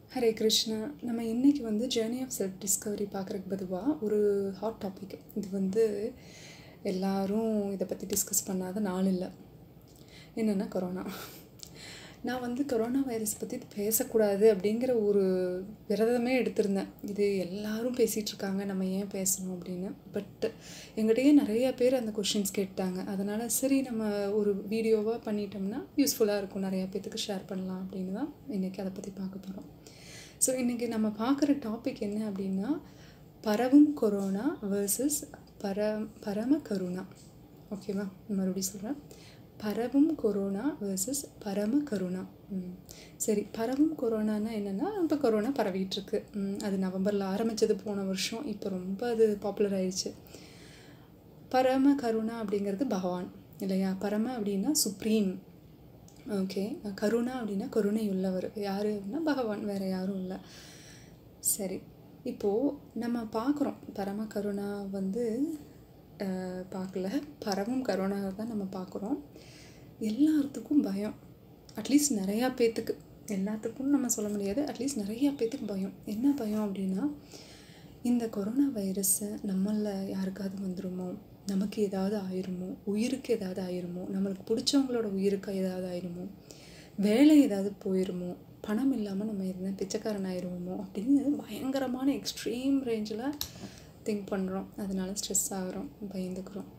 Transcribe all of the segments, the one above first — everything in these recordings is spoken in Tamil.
ஹரே கிருஷ்ணா. நம்ம இன்றைக்கி ஜேர்னி ஆஃப் செல்ஃப் டிஸ்கவரி பார்க்குறதுக்கு பதுவாக ஒரு ஹாட் டாபிக். இது எல்லாரும் இதை பற்றி டிஸ்கஸ் பண்ணாத நாள் இல்லை. என்னென்னா கொரோனா. நான் கொரோனா வைரஸ் பற்றி பேசக்கூடாது அப்படிங்கிற ஒரு விரதமே எடுத்திருந்தேன். இது எல்லாரும் பேசிகிட்ருக்காங்க, நம்ம ஏன் பேசணும் அப்படின்னு. பட் எங்கிட்டயே நிறையா பேர் அந்த கொஷின்ஸ் கேட்டாங்க. அதனால் சரி, நம்ம ஒரு வீடியோவாக பண்ணிட்டோம்னா யூஸ்ஃபுல்லாக இருக்கும், நிறையா பேர்த்துக்கு ஷேர் பண்ணலாம் அப்படின்னு தான் இன்றைக்கி அதை பற்றி பார்க்க போகிறோம். ஸோ இன்றைக்கி நம்ம பார்க்குற டாபிக் என்ன அப்படின்னா, பரவும் கொரோனா வர்சஸ் பரம கருணா. ஓகேவா? மறுபடியும் சொல்கிறேன், பரவும் கொரோனா வர்சஸ் பரம கருணா. சரி, பரவும் கொரோனானா என்னென்னா, இப்போ கொரோனா பரவிட்டுருக்கு. அது நவம்பரில் ஆரம்பித்தது போன வருஷம். இப்போ ரொம்ப அது பாப்புலர் ஆயிடுச்சு. பரம கருணா அப்படிங்கிறது பகவான் இல்லையா? பரம அப்படின்னா சுப்ரீம். ஓகே, கருணா அப்படின்னா கருணை உள்ளவர். யார் அப்படின்னா பகவான், வேறு யாரும் இல்லை. சரி, இப்போது நம்ம பார்க்குறோம் பரம கருணா பார்க்கல, பரமும் கருணா தான் நம்ம பார்க்குறோம். எல்லாத்துக்கும் பயம், அட்லீஸ்ட் நிறையா பேர்த்துக்கு. எல்லாத்துக்கும் நம்ம சொல்ல முடியாது, அட்லீஸ்ட் நிறையா பேர்த்துக்கு பயம். என்ன பயம் அப்படின்னா, இந்த கொரோனா வைரஸை நம்மளில் யாருக்காவது வந்துடுமோ, நமக்கு ஏதாவது ஆயிருமோ, உயிருக்கு ஏதாவது ஆயிருமோ, நம்மளுக்கு பிடிச்சவங்களோட உயிருக்கு ஏதாவது ஆயிருமோ, வேலை ஏதாவது போயிருமோ, பணம் இல்லாமல் நம்ம எதுனா பிச்சைக்காரன் ஆயிடுவோமோ அப்படின்னு பயங்கரமான எக்ஸ்ட்ரீம் ரேஞ்சில் திங்க் பண்ணுறோம். அதனால ஸ்ட்ரெஸ் ஆகிறோம், பயந்துக்கிறோம்.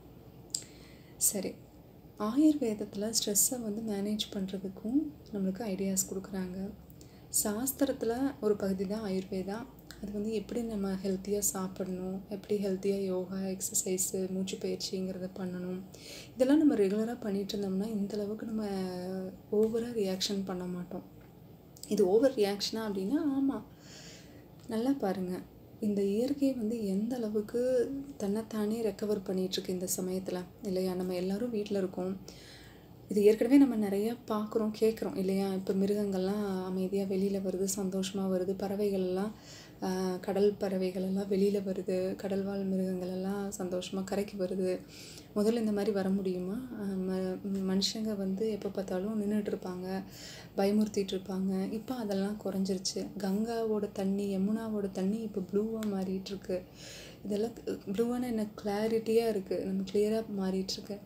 சரி, ஆயுர்வேதத்தில் ஸ்ட்ரெஸ்ஸை மேனேஜ் பண்ணுறதுக்கும் நம்மளுக்கு ஐடியாஸ் கொடுக்குறாங்க. சாஸ்திரத்தில் ஒரு பகுதி தான் ஆயுர்வேதா. அது எப்படி நம்ம ஹெல்த்தியாக சாப்பிடணும், எப்படி ஹெல்த்தியாக யோகா, எக்ஸசைஸு, மூச்சு பயிற்சிங்கிறத பண்ணணும், இதெல்லாம் நம்ம ரெகுலராக பண்ணிகிட்டு இருந்தோம்னா இந்தளவுக்கு நம்ம ஓவராக ரியாக்ஷன் பண்ண மாட்டோம். இது ஓவர் ரியாக்ஷனா அப்படின்னா, ஆமாம், நல்லா பாருங்கள், இந்த இயற்கை எந்த அளவுக்கு தன்னைத்தானே ரெக்கவர் பண்ணிகிட்ருக்கு இந்த சமயத்தில் இல்லையா? நம்ம எல்லோரும் வீட்டில் இருக்கோம். இது ஏற்கனவே நம்ம நிறையா பார்க்குறோம், கேட்குறோம் இல்லையா? இப்போ மிருகங்கள்லாம் அமைதியாக வெளியில் வருது, சந்தோஷமாக வருது. பறவைகள்லாம், கடல் பறவைகளெல்லாம் வெளியில் வருது. கடல்வாழ் மிருகங்களெல்லாம் சந்தோஷமாக கரைக்கு வருது. முதல்ல இந்த மாதிரி வர முடியுமா? மனுஷங்க எப்போ பார்த்தாலும் நின்றுட்டுருப்பாங்க, பயமுறுத்திட்டு இருப்பாங்க. இப்போ அதெல்லாம் குறைஞ்சிருச்சு. கங்காவோட தண்ணி, யமுனாவோட தண்ணி இப்போ ப்ளூவாக மாறிட்டுருக்கு. இதெல்லாம் ப்ளூவான என்ன, கிளாரிட்டியாக இருக்குது, நம்ம கிளியராக மாறிட்டுருக்கு.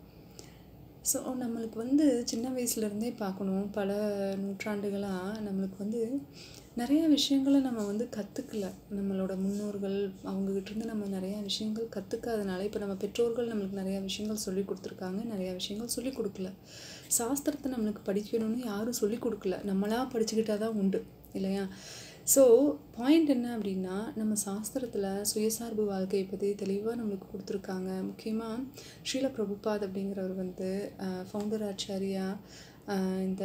ஸோ நம்மளுக்கு சின்ன வயசுலேருந்தே பார்க்கணும், பல நூற்றாண்டுகளாக நம்மளுக்கு நிறையா விஷயங்களை நம்ம கற்றுக்கல. நம்மளோட முன்னோர்கள் அவங்ககிட்டருந்து நம்ம நிறையா விஷயங்கள் கற்றுக்காதனால இப்போ நம்ம பெற்றோர்கள் நம்மளுக்கு நிறையா விஷயங்கள் சொல்லி கொடுத்துருக்காங்க, நிறையா விஷயங்கள் சொல்லிக் கொடுக்கல. சாஸ்திரத்தை நம்மளுக்கு படிக்கணும்னு யாரும் சொல்லிக் கொடுக்கல, நம்மளாக படிச்சுக்கிட்டால் தான் உண்டு இல்லையா? ஸோ பாயிண்ட் என்ன அப்படின்னா, நம்ம சாஸ்திரத்தில் சுயசார்பு வாழ்க்கையை பற்றி தெளிவாக நம்மளுக்கு கொடுத்துருக்காங்க. முக்கியமாக ஸ்ரீல பிரபுபாத் அப்படிங்கிறவர் ஃபவுண்டர் ஆச்சாரியா இந்த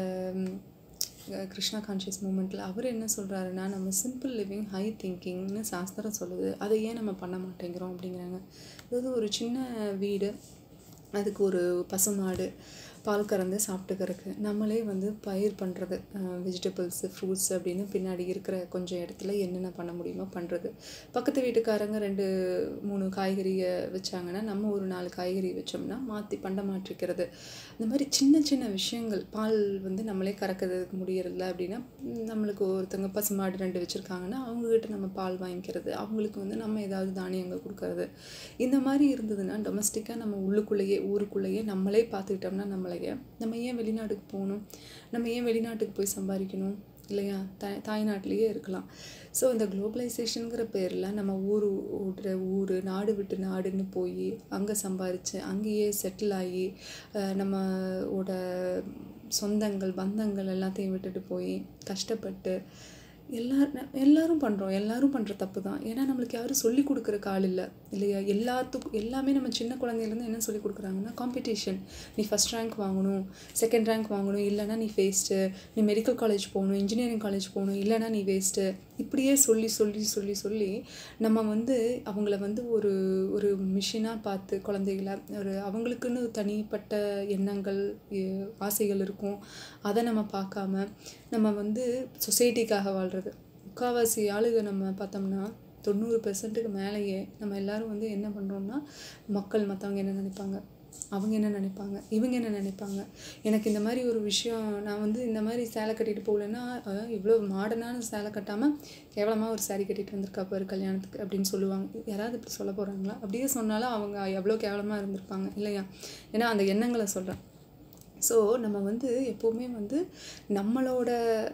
கிருஷ்ணா கான்ஷியஸ் மூமெண்ட்டில் அவர் என்ன சொல்கிறாருன்னா, நம்ம சிம்பிள் லிவிங் ஹை திங்கிங்னு சாஸ்திரம் சொல்லுது, அதை ஏன் நம்ம பண்ண மாட்டேங்கிறோம் அப்படிங்கிறாங்க. அதாவது ஒரு சின்ன வீடு, அதுக்கு ஒரு பசுமாடு பால் கறந்து சாப்பிட்டுக்கிறதுக்கு நம்மளே பயிர் பண்ணுறது, வெஜிடபிள்ஸு, ஃப்ரூட்ஸ் அப்படின்னு பின்னாடி இருக்கிற கொஞ்சம் இடத்துல என்னென்ன பண்ண முடியுமோ பண்ணுறது. பக்கத்து வீட்டுக்காரங்க 2-3 காய்கறியை வச்சாங்கன்னா நம்ம ஒரு 4 காய்கறி வச்சோம்னா மாற்றி பண்டை மாற்றிக்கிறது. இந்த மாதிரி சின்ன சின்ன விஷயங்கள். பால் நம்மளே கறக்கிறதுக்கு முடியறதில்ல அப்படின்னா, நம்மளுக்கு ஒருத்தங்க பசுமாடு 2 வச்சுருக்காங்கன்னா அவங்கக்கிட்ட நம்ம பால் வாங்கிக்கிறது, அவங்களுக்கு நம்ம ஏதாவது தானியங்கள் கொடுக்கறது. இந்த மாதிரி இருந்ததுன்னா டொமஸ்டிக்காக நம்ம உள்ளுக்குள்ளேயே, ஊருக்குள்ளேயே நம்மளே பார்த்துக்கிட்டோம்னா நம்ம ஏன் வெளிநாட்டுக்கு போகணும், நம்ம ஏன் வெளிநாட்டுக்கு போய் சம்பாதிக்கணும் இல்லையா? தாய்நாட்டிலேயே இருக்கலாம். ஸோ இந்த குளோபலைசேஷனுங்கிற பேரில் நம்ம ஊர் நாடு விட்டு நாடுன்னு போய் அங்கே சம்பாதிச்சு அங்கேயே செட்டில் ஆகி நம்மோட சொந்தங்கள் பந்தங்கள் எல்லாத்தையும் விட்டுட்டு போய் கஷ்டப்பட்டு எல்லாரும் பண்ணுறோம். எல்லாரும் பண்ணுற தப்பு தான். ஏன்னா நம்மளுக்கு யாரும் சொல்லிக் கொடுக்குறக்கு ஆள் இல்லை இல்லையா? எல்லாமே நம்ம சின்ன குழந்தையிலேருந்து என்ன சொல்லிக் கொடுக்குறாங்கன்னா, காம்படிஷன், நீ ஃபஸ்ட் ரேங்க் வாங்கணும், செகண்ட் ரேங்க் வாங்கணும், இல்லைனா நீ வேஸ்ட்டு, நீ மெடிக்கல் காலேஜ் போகணும், இன்ஜினியரிங் காலேஜ் போகணும், இல்லைனா நீ வேஸ்ட்டு. இப்படியே சொல்லி சொல்லி சொல்லி சொல்லி நம்ம அவங்கள ஒரு ஒரு மிஷினாக பார்த்து குழந்தைகளை அவங்களுக்குன்னு தனிப்பட்ட எண்ணங்கள், ஆசைகள் இருக்கும். அதை நம்ம பார்க்காம நம்ம சொசைட்டிக்காக வாழ்கிறது. முக்கால்வாசி ஆளுக நம்ம பார்த்தோம்னா 90% மேலேயே நம்ம எல்லோரும் என்ன பண்ணுறோம்னா, மக்கள் மற்றவங்க என்ன நினைப்பாங்க, அவங்க என்ன நினைப்பாங்க, இவங்க என்ன நினைப்பாங்க, எனக்கு இந்த மாதிரி ஒரு விஷயம், நான் வந்து இந்த மாதிரி சேலை கட்டிட்டு போகலன்னா இவ்வளோ மாடர்னான சேலை கட்டாமல் கேவலமாக ஒரு சாரீ கட்டிட்டு வந்திருக்கா பாரு கல்யாணத்துக்கு அப்படின்னு சொல்லுவாங்க. யாராவது இப்படி சொல்ல போகிறாங்களா? அப்படியே சொன்னாலும் அவங்க எவ்வளோ கேவலமாக இருந்திருப்பாங்க இல்லையா? ஏன்னா அந்த எண்ணங்களை சொல்கிறேன். ஸோ நம்ம வந்து எப்போவுமே வந்து நம்மளோட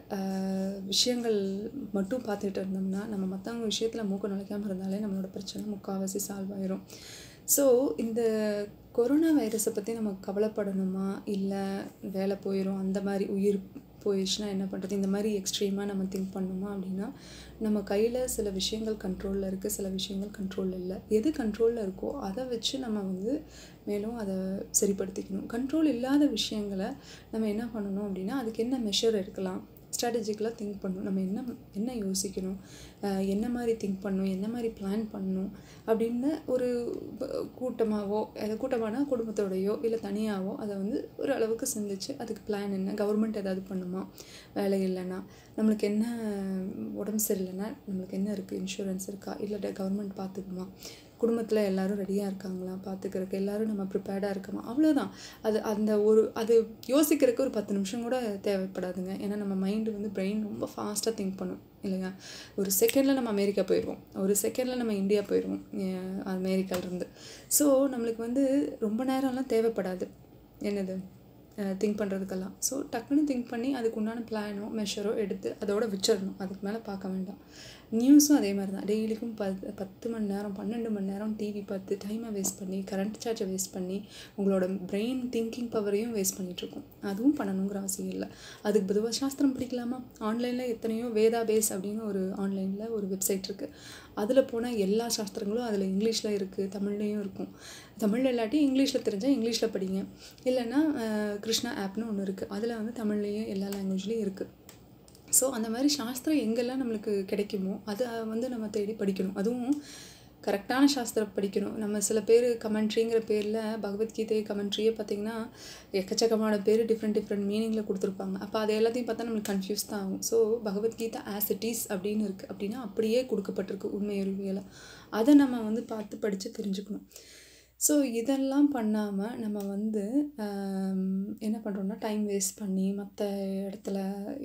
விஷயங்கள் மட்டும் பார்த்துட்டு இருந்தோம்னா, நம்ம மற்றவங்க விஷயத்தில் மூக்க நுழைக்காமல் இருந்தாலே நம்மளோட பிரச்சனை முக்கால்வாசி சால்வ் ஆயிரும். ஸோ இந்த கொரோனா வைரஸை பற்றி நம்ம கவலைப்படணுமா, இல்லை வேலை போயிடும் அந்த மாதிரி உயிர் போயிடுச்சுன்னா என்ன பண்ணுறது, இந்த மாதிரி எக்ஸ்ட்ரீமாக நம்ம திங்க் பண்ணணுமா அப்படின்னா, நம்ம கையில் சில விஷயங்கள் கண்ட்ரோலில் இருக்குது, சில விஷயங்கள் கண்ட்ரோலில் இல்லை. எது கண்ட்ரோலில் இருக்கோ அதை வச்சு நம்ம வந்து மேலும் அதை சரிப்படுத்திக்கணும். கண்ட்ரோல் இல்லாத விஷயங்களை நம்ம என்ன பண்ணணும் அப்படின்னா, அதுக்கு என்ன மெஷர் எடுக்கலாம், ஸ்ட்ராட்டஜிக்கலாக திங்க் பண்ணணும். நம்ம என்ன யோசிக்கணும், என்ன மாதிரி திங்க் பண்ணணும், என்ன மாதிரி பிளான் பண்ணணும் அப்படின்னு ஒரு கூட்டமாகவோ, கூட்டமானா குடும்பத்தோடையோ இல்லை தனியாகவோ அதை வந்து ஒரு அளவுக்கு சிந்திச்சு அதுக்கு பிளான் என்ன, கவர்மெண்ட் ஏதாவது பண்ணுமா, வேலை இல்லைன்னா நம்மளுக்கு என்ன, உடம்பு சரியில்லைன்னா நம்மளுக்கு என்ன இருக்குது, இன்சூரன்ஸ் இருக்கா, இல்லை கவர்மெண்ட் பார்த்துக்குமா, குடும்பத்தில் எல்லோரும் ரெடியாக இருக்காங்களா பார்த்துக்கிறதுக்கு, எல்லோரும் நம்ம ப்ரிப்பேர்டாக இருக்கோமா, அவ்வளோதான். அது யோசிக்கிறதுக்கு ஒரு 10 நிமிஷம் கூட தேவைப்படாதுங்க. ஏன்னா நம்ம மைண்டு வந்து பிரெயின் ரொம்ப ஃபாஸ்ட்டாக திங்க் பண்ணும் இல்லையா? ஒரு செகண்டில் நம்ம அமெரிக்கா போயிடுவோம், ஒரு செகண்டில் நம்ம இந்தியா போயிடுவோம் அமெரிக்காவிலேருந்து. ஸோ நம்மளுக்கு வந்து ரொம்ப நேரம்லாம் தேவைப்படாது என்னது திங்க் பண்ணுறதுக்கெல்லாம். ஸோ டக்குன்னு திங்க் பண்ணி அதுக்கு உண்டான பிளானோ மெஷரோ எடுத்து அதோட வச்சிடணும், அதுக்கு மேலே பார்க்க வேண்டாம். நியூஸும் அதே மாதிரி தான். டெய்லிக்கும் 10 மணி நேரம் 12 மணி நேரம் டிவி பார்த்து டைமை வேஸ்ட் பண்ணி, கரண்ட் சார்ஜை வேஸ்ட் பண்ணி, உங்களோட பிரெயின் திங்கிங் பவரையும் வேஸ்ட் பண்ணிகிட்ருக்கோம். அதுவும் பண்ணணுங்கிற அவசியம் இல்லை. அதுக்கு பொதுவாக சாஸ்திரம் படிக்கலாமா? ஆன்லைனில் எத்தனையோ வேதா பேஸ் அப்படின்னு ஒரு ஆன்லைனில் ஒரு வெப்சைட் இருக்குது. அதில் போனால் எல்லா சாஸ்திரங்களும் அதில் இங்கிலீஷில் இருக்குது, தமிழ்லேயும் இருக்கும். தமிழில் இல்லாட்டி இங்கிலீஷில் தெரிஞ்சால் இங்கிலீஷில் படிங்க, இல்லைன்னா கிருஷ்ணா ஆப்னு ஒன்று இருக்குது, அதில் வந்து தமிழ்லேயும் எல்லா லாங்குவேஜ்லேயும் இருக்குது. ஸோ அந்த மாதிரி சாஸ்திரம் எங்கெல்லாம் நம்மளுக்கு கிடைக்குமோ அதை வந்து நம்ம தேடி படிக்கணும். அதுவும் கரெக்டான சாஸ்திரம் படிக்கணும். நம்ம சில பேர் கமெண்ட்ரிங்கிற பேரில் பகவத்கீதை கமெண்ட்ரியே பார்த்திங்கன்னா எக்கச்சக்கமான பேர் டிஃப்ரெண்ட் மீனிங்கில் கொடுத்துருப்பாங்க. அப்போ அதை எல்லாத்தையும் பார்த்தா நம்மளுக்கு கன்ஃபியூஸ் தான் ஆகும். So Bhagavad Gita as it is அப்படின்னு இருக்குது அப்படின்னா அப்படியே கொடுக்கப்பட்டிருக்கு உண்மை அறிவியலை. அதை நம்ம வந்து பார்த்து படித்து தெரிஞ்சுக்கணும். ஸோ இதெல்லாம் பண்ணாமல் நம்ம வந்து என்ன பண்ணுறோன்னா, டைம் வேஸ்ட் பண்ணி மற்ற இடத்துல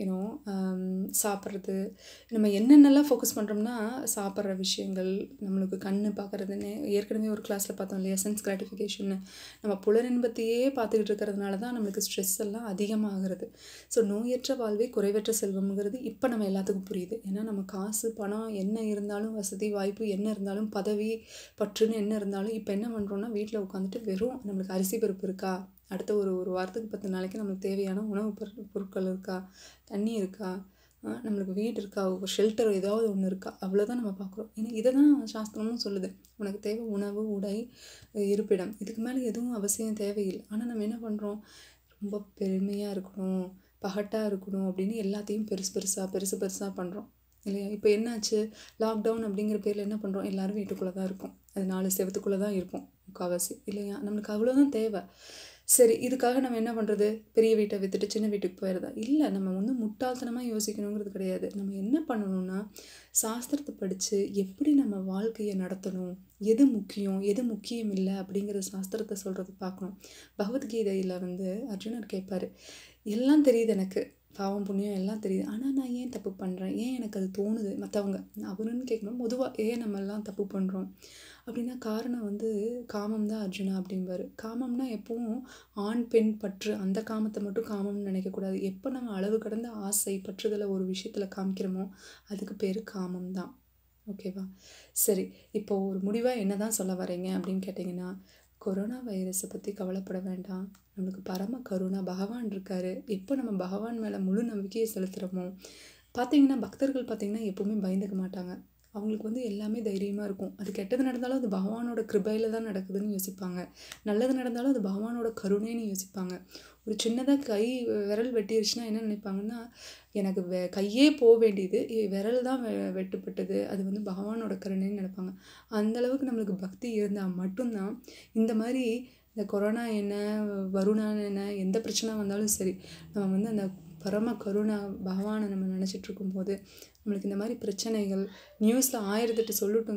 சாப்பிட்றது, நம்ம என்னென்னலாம் ஃபோக்கஸ் பண்ணுறோம்னா, சாப்பிட்ற விஷயங்கள், நம்மளுக்கு கண் பார்க்குறதுன்னு ஏற்கனவே ஒரு கிளாஸில் பார்த்தோம் இல்லையா, சென்ஸ் கிராட்டிஃபிகேஷன்னு. நம்ம புலனின்பத்தையே பார்த்துக்கிட்டு இருக்கிறதுனால தான் நம்மளுக்கு ஸ்ட்ரெஸ் எல்லாம் அதிகமாகிறது. ஸோ நோயற்ற வாழ்வே குறைவற்ற செல்வம்ங்கிறது இப்போ நம்ம எல்லாத்துக்கும் புரியுது. ஏன்னா நம்ம காசு பணம் என்ன இருந்தாலும், வசதி வாய்ப்பு என்ன இருந்தாலும், பதவி பற்றுன்னு என்ன இருந்தாலும், இப்போ என்ன பண்ணுறோன்னா வீட்டில் உட்காந்துட்டு வெறும் நம்மளுக்கு அரிசி பருப்பு இருக்கா, அடுத்த ஒரு வாரத்துக்கு 10 நாளைக்கு நம்மளுக்கு தேவையான உணவு பொருட்கள் இருக்கா, தண்ணி இருக்கா, நம்மளுக்கு வீடு இருக்கா, ஒரு ஷெல்டர் ஏதாவது ஒன்று இருக்கா, அவ்வளோதான் நம்ம பார்க்குறோம். ஏன்னா இதை தான் சாஸ்திரமும் சொல்லுது, உனக்கு தேவை உணவு, உடை, இருப்பிடம், இதுக்கு மேலே எதுவும் அவசியம் தேவையில்லை. ஆனால் நம்ம என்ன பண்ணுறோம், ரொம்ப பெருமையாக இருக்கணும், பகட்டாக இருக்கணும் அப்படின்னு எல்லாத்தையும் பெருசாக பண்ணுறோம் இல்லையா? இப்போ என்னாச்சு, லாக்டவுன் அப்படிங்கிற பேரில் என்ன பண்ணுறோம், எல்லோரும் வீட்டுக்குள்ளே தான் இருக்கும், அது 4 செவத்துக்குள்ளே தான் இருக்கும் முக்கால்வாசி இல்லையா? நம்மளுக்கு அவ்வளோதான் தேவை. சரி, இதுக்காக நம்ம என்ன பண்ணுறது, பெரிய வீட்டை விற்றுட்டு சின்ன வீட்டுக்கு போயிடுறதா? இல்லை, நம்ம வந்து முட்டாள்தனமாக யோசிக்கணுங்கிறது கிடையாது. நம்ம என்ன பண்ணணும்னா, சாஸ்திரத்தை படித்து எப்படி நம்ம வாழ்க்கையை நடத்தணும், எது முக்கியம் எது முக்கியம் இல்லை அப்படிங்கிற சாஸ்திரத்தை சொல்கிறது பார்க்கணும். பகவத்கீதையில் வந்து அர்ஜுனர் கேட்பார், எல்லாம் தெரியுது எனக்கு, பாவம் புண்ணியம் எல்லாம் தெரியுது, ஆனால் நான் ஏன் தப்பு பண்ணுறேன், ஏன் எனக்கு அது தோணுது, மற்றவங்க அவருன்னு கேட்கணும், பொதுவாக ஏன் நம்மெல்லாம் தப்பு பண்ணுறோம் அப்படின்னா காரணம் வந்து காமம் தான் அர்ஜுனா அப்படிம்பாரு. காமம்னா எப்பவும் ஆண் பெண் பற்று, அந்த காமத்தை மட்டும் காமம்னு நினைக்கக்கூடாது. எப்போ நம்ம அளவு கடந்த ஆசை பற்றுதலை ஒரு விஷயத்தில் காமிக்கிறோமோ அதுக்கு பேர் காமம் தான். ஓகேவா? சரி, இப்போது ஒரு முடிவாக என்ன தான் சொல்ல வரீங்க அப்படின்னு கேட்டிங்கன்னா, கொரோனா வைரஸை பற்றி கவலைப்பட வேண்டாம். நம்மளுக்கு பரம கருணா பகவான் இருக்கார். எப்போ நம்ம பகவான் மேலே முழு நம்பிக்கையை செலுத்துகிறோமோ, பார்த்திங்கன்னா பக்தர்கள் பார்த்திங்கன்னா எப்போவுமே பயந்துக்க மாட்டாங்க. அவங்களுக்கு வந்து எல்லாமே தைரியமாக இருக்கும். அது கெட்டது நடந்தாலும் அது பகவானோட கிருபையில் தான் நடக்குதுன்னு யோசிப்பாங்க, நல்லது நடந்தாலும் அது பகவானோட கருணைன்னு யோசிப்பாங்க. ஒரு சின்னதாக விரல் வெட்டிடுச்சுன்னா என்ன நினைப்பாங்கன்னா, எனக்கு கையே போக வேண்டியது, விரல் தான் வெட்டுப்பட்டது, அது வந்து பகவானோட கருணைன்னு நினைப்பாங்க. அந்தளவுக்கு நம்மளுக்கு பக்தி இருந்தால் மட்டும்தான் இந்த மாதிரி இந்த கொரோனா என்ன, வருணான்னு என்ன, எந்த பிரச்சனை வந்தாலும் சரி, நம்ம வந்து அந்த பரம கருணா பகவானை நம்ம நினச்சிட்டு இருக்கும்போது நம்மளுக்கு இந்த மாதிரி பிரச்சனைகள் நியூஸில் 1008 சொல்லட்டுங்க,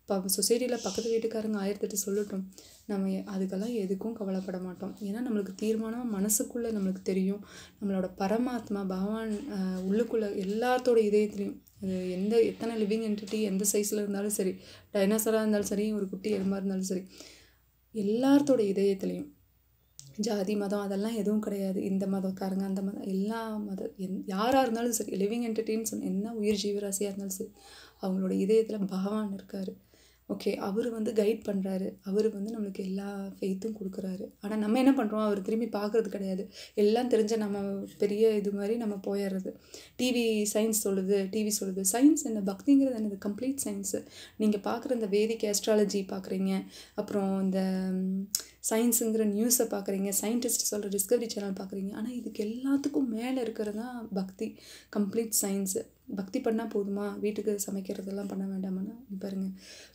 சொசைட்டியில் பக்கத்து வீட்டுக்காரங்க 1008 சொல்லட்டும், நம்ம அதுக்கெல்லாம் எதுக்கும் கவலைப்பட மாட்டோம். ஏன்னா நம்மளுக்கு தீர்மானம் மனசுக்குள்ளே நம்மளுக்கு தெரியும். நம்மளோட பரமாத்மா பகவான் உள்ளுக்குள்ளே எல்லாத்தோட இதயத்துலையும், அது எத்தனை லிவிங் என்டிட்டி எந்த சைஸில் இருந்தாலும் சரி, டைனோசராக இருந்தாலும் சரி, ஒரு குட்டி எறும்பாக இருந்தாலும் சரி, எல்லாத்தோட இதயத்துலையும் ஜாதி மதம் அதெல்லாம் எதுவும் கிடையாது. இந்த மதக்காரங்க அந்த மதம் எல்லா யாராக இருந்தாலும் சரி, லிவிங் என்டிட்டின்னு சொன்ன என்ன உயிர் ஜீவராசியாக இருந்தாலும் சரி, அவங்களோட இதயத்தில் பகவான் இருக்கார். ஓகே, அவர் வந்து கைட் பண்ணுறாரு, அவர் வந்து நம்மளுக்கு எல்லா ஃபெய்த்தும் கொடுக்குறாரு. ஆனால் நம்ம என்ன பண்ணுறோம், அவர் திரும்பி பார்க்குறது கிடையாது. எல்லாம் தெரிஞ்ச நம்ம பெரிய இது மாதிரி நம்ம போயிடுறது. சயின்ஸ் சொல்லுது சயின்ஸ் என்ன, பக்திங்கிறது என்னது, கம்ப்ளீட் சயின்ஸு. நீங்கள் பார்க்குற இந்த வேதிக் ஆஸ்ட்ராலஜி பார்க்குறீங்க, அப்புறம் இந்த சயின்ஸுங்கிற நியூஸை பார்க்குறீங்க, சயின்டிஸ்ட் சொல்கிற டிஸ்கவரி சேனல் பார்க்குறீங்க. ஆனால் இதுக்கு எல்லாத்துக்கும் மேலே இருக்கிறது தான் பக்தி, கம்ப்ளீட் சயின்ஸு. பக்தி பண்ணால் போதுமா, வீட்டுக்கு சமைக்கிறதெல்லாம் பண்ண வேண்டாமான்னு பாருங்கள்.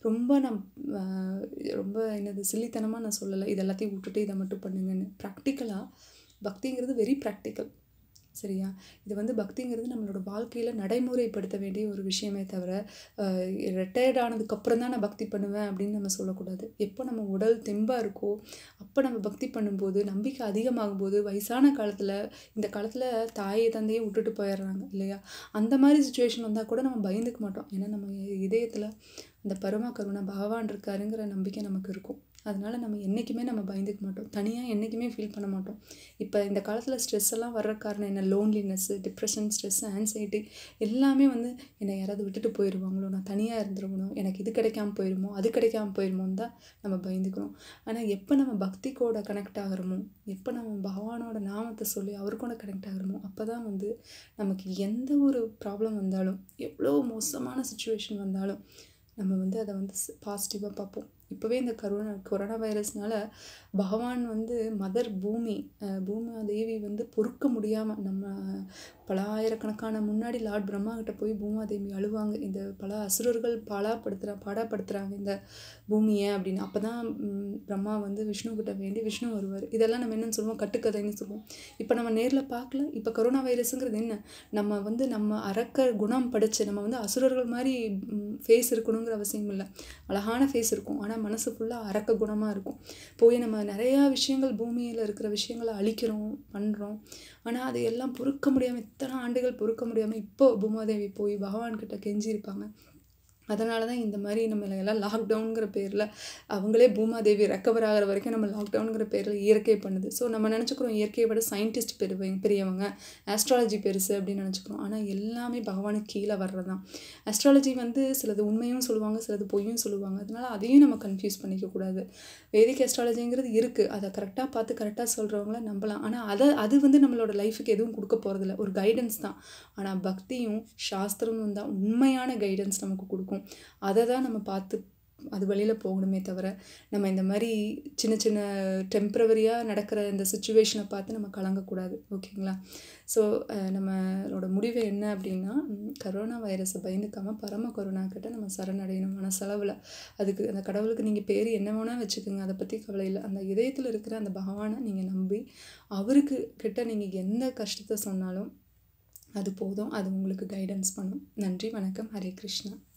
ரொம்ப என்னது சில்லித்தனமாக நான் சொல்லலை, இது எல்லாத்தையும் விட்டுட்டு இதை மட்டும் பண்ணுங்கன்னு. ப்ராக்டிக்கலாக பக்திங்கிறது வெரி ப்ராக்டிக்கல், சரியா? இது வந்து பக்திங்கிறது நம்மளோட வாழ்க்கையில் நடைமுறைப்படுத்த வேண்டிய ஒரு விஷயமே தவிர, ரிட்டையர்ட் ஆனதுக்கப்புறம் தான் நான் பக்தி பண்ணுவேன் அப்படின்னு நம்ம சொல்லக்கூடாது. எப்போ நம்ம உடல் தெம்பாக இருக்கோ அப்போ நம்ம பக்தி பண்ணும்போது, நம்பிக்கை அதிகமாகும் போது, வயசான காலத்தில், இந்த காலத்தில் தாயை தந்தையை விட்டுட்டு போயிடுறாங்க இல்லையா, அந்த மாதிரி சுச்சுவேஷன் வந்தால் கூட நம்ம பயந்துக்க மாட்டோம். ஏன்னா நம்ம இதயத்தில் இந்த பரமா கருணா பகவான் இருக்காருங்கிற நம்பிக்கை நமக்கு இருக்கும். அதனால் நம்ம என்றைக்குமே நம்ம பயந்துக்க மாட்டோம், தனியாக என்றைக்குமே ஃபீல் பண்ண மாட்டோம். இப்போ இந்த காலத்தில் ஸ்ட்ரெஸ் எல்லாம் வர்ற காரணம் என்ன, லோன்லினஸ்ஸு, டிப்ரெஷன், ஸ்ட்ரெஸ்ஸு, ஆன்சைட்டி எல்லாமே வந்து என்னை யாராவது விட்டுட்டு போயிடுவாங்களோ, நான் தனியாக இருந்துருவனோ, எனக்கு இது கிடைக்காம போயிடுமோ, அது கிடைக்காம போயிடுமோன்னு தான் நம்ம பயந்துக்கிறோம். ஆனால் எப்போ நம்ம பக்தி கூட கனெக்ட் ஆகிறோமோ, எப்போ நம்ம பகவானோட நாமத்தை சொல்லி அவர் கூட கனெக்ட் ஆகிறோமோ, அப்போ தான் வந்து நமக்கு எந்த ஒரு ப்ராப்ளம் வந்தாலும், எவ்வளோ மோசமான சுச்சுவேஷன் வந்தாலும் நம்ம வந்து அதை வந்து பாசிட்டிவாக பார்ப்போம். இப்போவே இந்த கொரோனா வைரஸ்னால பகவான் வந்து மதர் பூமி தேவி வந்து பொறுக்க முடியாமல், நம்ம பல ஆயிரக்கணக்கான முன்னாடி லார்ட் பிரம்மா கிட்ட போய் பூமாதேவி அழுவாங்க, இந்த பல அசுரர்கள் பாடாப்படுத்துகிறாங்க இந்த பூமியை அப்படின்னு. அப்போ தான் பிரம்மா வந்து விஷ்ணு கிட்ட வேண்டி விஷ்ணு வருவார். இதெல்லாம் நம்ம என்னென்னு சொல்லுவோம், கட்டுக்கதைன்னு சொல்லுவோம். இப்போ நம்ம நேரில் பார்க்கல. இப்போ கொரோனா வைரஸுங்கிறது என்ன, நம்ம அரக்க குணம் படித்து நம்ம வந்து அசுரர்கள் மாதிரி ஃபேஸ் இருக்கணுங்கிற அவசியம் இல்லை. அழகான ஃபேஸ் இருக்கும், ஆனால் மனசு ஃபுல்லாக அரக்க குணமாக இருக்கும். போய் நம்ம நிறையா விஷயங்கள் பூமியில் இருக்கிற விஷயங்களை அழிக்கிறோம், பண்ணுறோம். ஆனால் அதை எல்லாம் பொறுக்க முடியாமல், இத்தனை ஆண்டுகள் பொறுக்க முடியாமல் இப்போ பூமாதேவி போய் பகவான்கிட்ட கெஞ்சிருப்பாங்க. அதனால தான் இந்த மாதிரி நம்ம எல்லாம் லாக்டவுனுங்கிற பேரில், அவங்களே பூமாதேவி ரெக்கவர் ஆகிற வரைக்கும் நம்ம லாக்டவுனுங்கிற பேரில் இயற்கை பண்ணுது. ஸோ நம்ம நினச்சிக்கிறோம் இயற்கையை விட சயின்டிஸ்ட் பெரியவங்க, ஆஸ்ட்ராலஜி பெருசு அப்படின்னு நினச்சிக்கிறோம். ஆனால் எல்லாமே பகவானுக்கு கீழே வர்றது தான். ஆஸ்ட்ராலஜி வந்து சிலது உண்மையும் சொல்லுவாங்க, சிலது பொய்யும் சொல்லுவாங்க. அதனால் அதையும் நம்ம கன்ஃபியூஸ் பண்ணிக்கக்கூடாது. வேதிக் ஆஸ்ட்ராலஜிங்கிறது இருக்குது, அதை கரெக்டாக பார்த்து கரெக்டாக சொல்கிறவங்கள நம்பலாம். ஆனால் அது வந்து நம்மளோட லைஃபுக்கு எதுவும் கொடுக்க போகிறதில்ல, ஒரு கைடன்ஸ் தான். ஆனால் பக்தியும் சாஸ்திரமும் தான் உண்மையான கைடன்ஸ் நமக்கு கொடுக்கும். அதை தான் நம்ம பார்த்து அது வழியில் போகணுமே தவிர, நம்ம இந்த மாதிரி சின்ன சின்ன டெம்ப்ரவரியாக நடக்கிற இந்த சுச்சுவேஷனை பார்த்து நம்ம கலங்கக்கூடாது, ஓகேங்களா? ஸோ நம்மளோட முடிவு என்ன அப்படின்னா, கரோனா வைரஸை பயந்துக்காமல் பரம கருணா கிட்ட நம்ம சரணடையணும் மனசளவில். அதுக்கு அந்த கடவுளுக்கு நீங்கள் பேர் என்ன வேணால் வச்சுக்கோங்க, அதை பற்றி கவலை இல்லை. அந்த இதயத்தில் இருக்கிற அந்த பகவானை நீங்கள் நம்பி அவருக்கு கிட்ட நீங்கள் எந்த கஷ்டத்தை சொன்னாலும் அது போதும், அது உங்களுக்கு கைடன்ஸ் பண்ணும். நன்றி, வணக்கம், ஹரே கிருஷ்ணா.